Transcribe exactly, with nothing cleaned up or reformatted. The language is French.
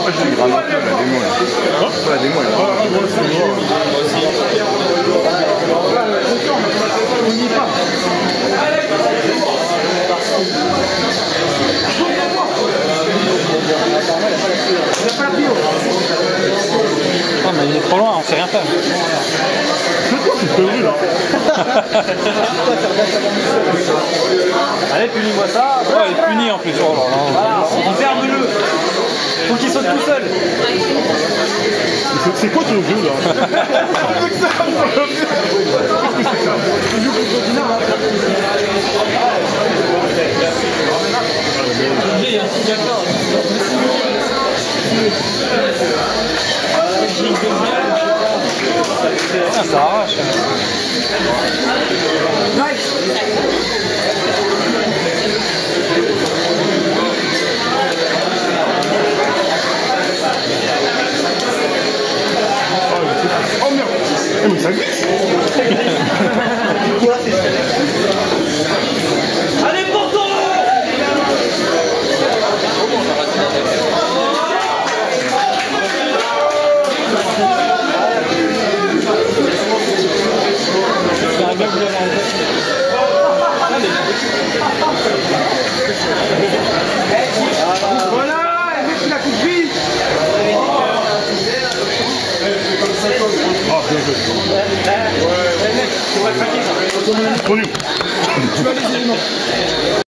pas j'ai grave la démo là. Pas la démo là. On n'y est pas. Non mais il est trop loin, on sait rien faire. C'est prévu là. Allez, punis-moi ça. Ouais, il est puni en plus. Oh là là. Voilà, on ferme-le. Faut qu'il saute tout seul. C'est quoi ton jeu là? Ah, ça arrache. Oh merde! Eh mais ça glisse! Allez, Porto! C'est un gars qui vient Voilà! Et mec, il a compris! Ah, bien joué! Ouais, mec, tu vas craquer ça! Tu vas les éléments!